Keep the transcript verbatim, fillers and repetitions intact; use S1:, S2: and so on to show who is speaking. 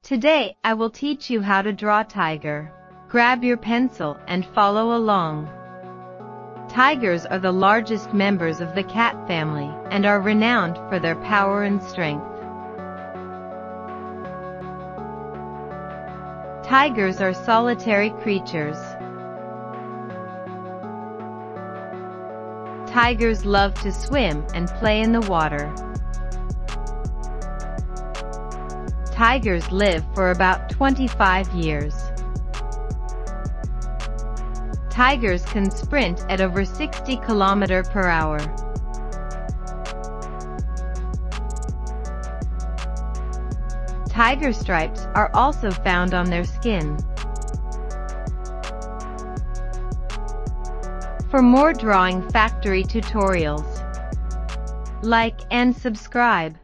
S1: Today, I will teach you how to draw tiger. Grab your pencil and follow along. Tigers are the largest members of the cat family and are renowned for their power and strength. Tigers are solitary creatures. Tigers love to swim and play in the water. Tigers live for about twenty-five years. Tigers can sprint at over sixty kilometers per hour. Tiger stripes are also found on their skin. For more drawing factory tutorials, like and subscribe.